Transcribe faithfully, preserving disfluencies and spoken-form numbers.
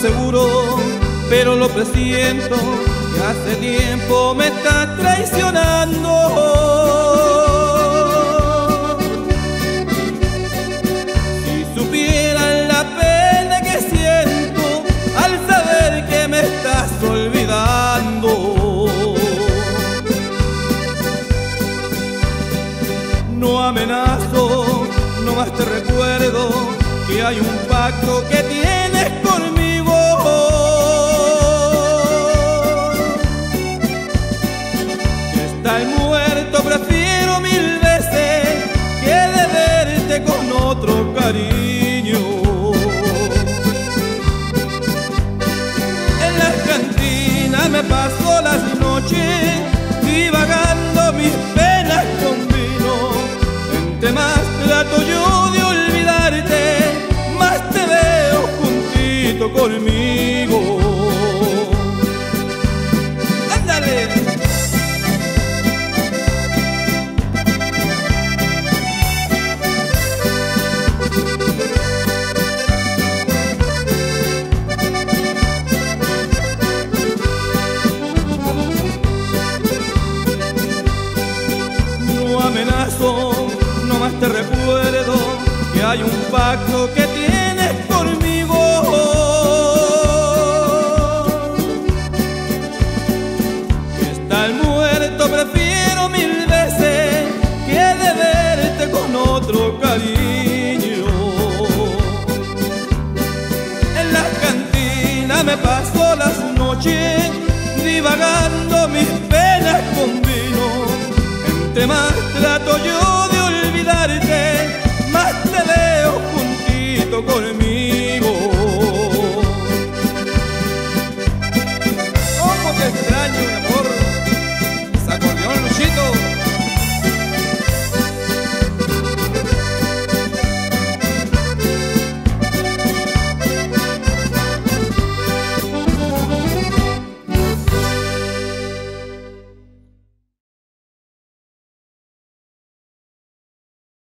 seguro, pero lo presiento, que hace tiempo me está traicionando. Si supieran la pena que siento al saber que me estás olvidando. No amenazo, no más te recuerdo que hay un pacto que tienes conmigo. Que está el muerto, prefiero mil veces que de verte con otro cariño. En las cantinas me paso las noches divagando mis penas con vino. Entre más trato yo de olvidarte, más te veo juntito conmigo. ¡Ándale! No amenazo, no más te recuerdo que hay un pacto que tienes conmigo. Que está el muerto, prefiero mil veces que de verte con otro cariño. En las cantinas me paso las noches divagando mis penas con vino. Entre más trato yo